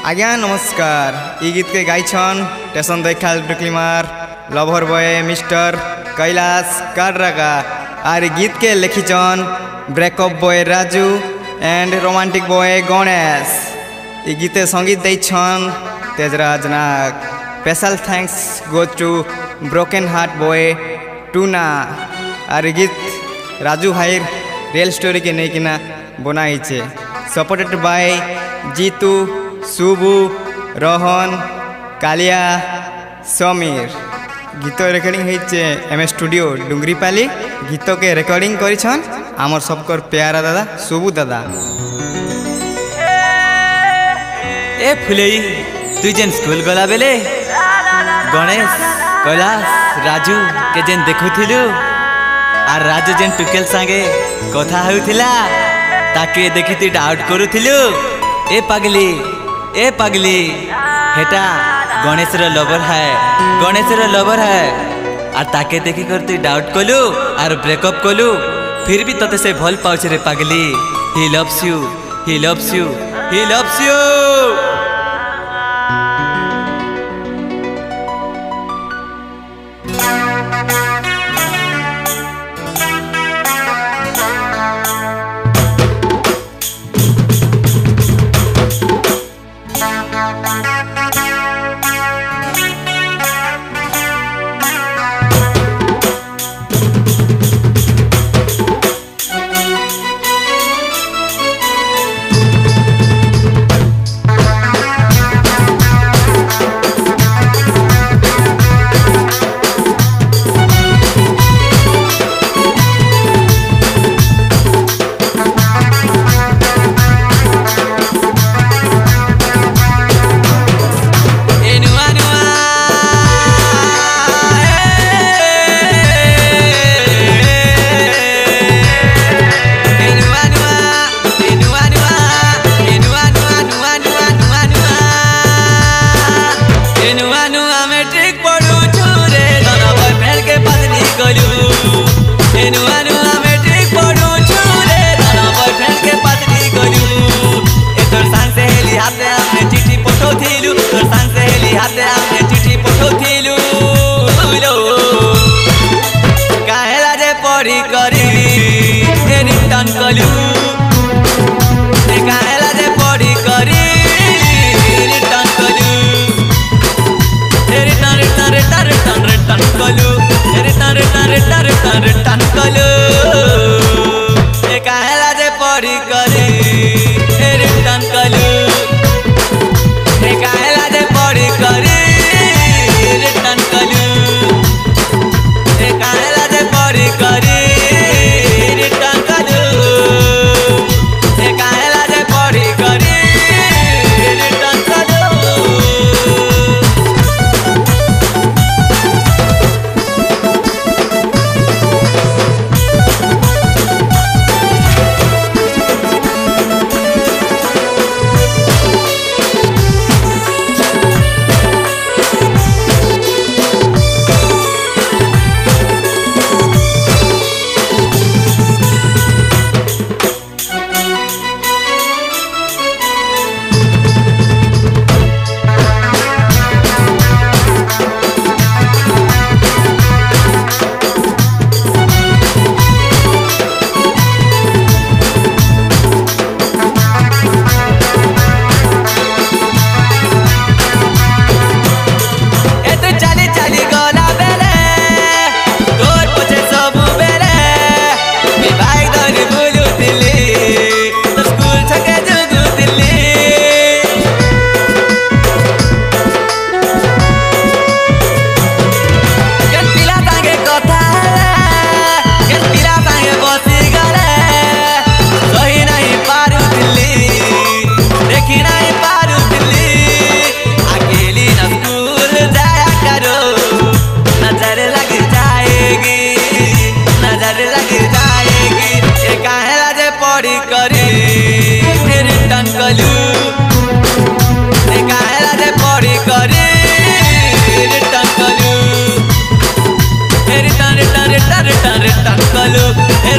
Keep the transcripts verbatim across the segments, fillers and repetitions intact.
आज्ञा नमस्कार। ई गीत के गायछन टेसन देखाल टुकलीमार लभर बॉय मिस्टर कैलाश काडराका और गीत के लिखिछन breakup boy Raju and romantic boy Ganesh. ई गीते संगीत दैछन Tejraj Nag. Special thanks go to broken heart boy Tuna. और गीत राजू भाई रियल स्टोरी के नहीं किना बनाई छे। Supported by Jitu Subu Rohan Kalia Samir. गीत रेकर्डिंग होइछे एम स्टूडियो डुंगरीपाली। गीत के रेकर्डिंग करिछन आमर सबकर प्यारा दादा सुबु दादा। ए फुलेई तु जेन स्कूल गला बेले गणेश कैलाश राजू के जेन देखुथिलु और राजू जेन टुकेल संगे कथा होउथिला ताके देखि तु डाउट करूथिलु। ए पगली ए पगली हेटा गणेश रो लवर है गणेश रो लवर है और ताके देखि कर तु डाउट कलु और ब्रेकअप कलु। फिर भी तते से भल पाउछ रे पगली। He loves you he loves you he loves you.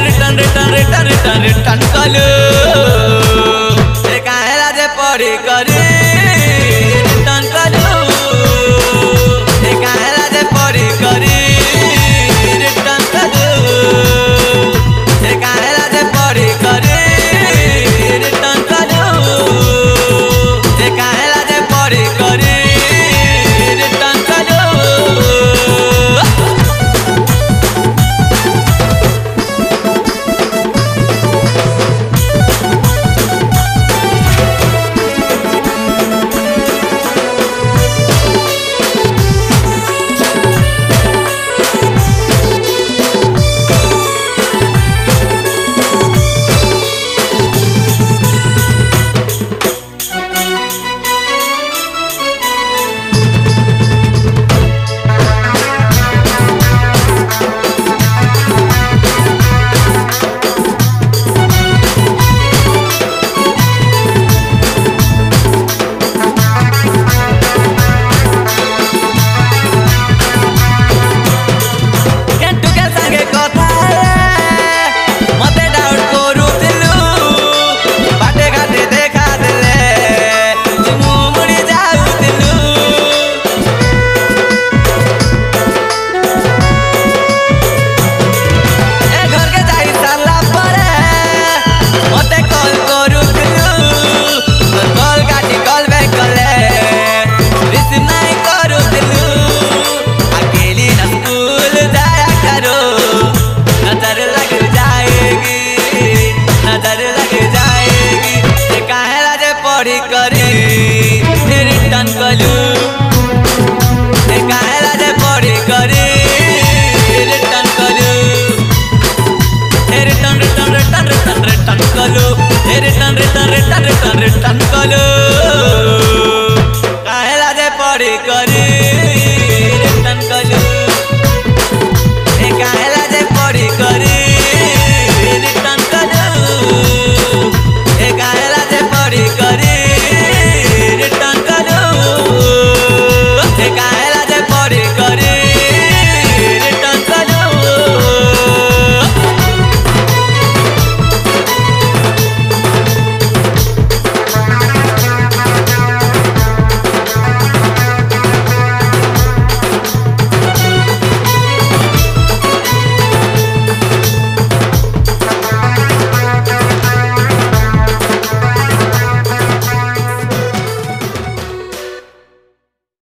Return कलू काहेला जे पढ़ी करी रिटर्न कलु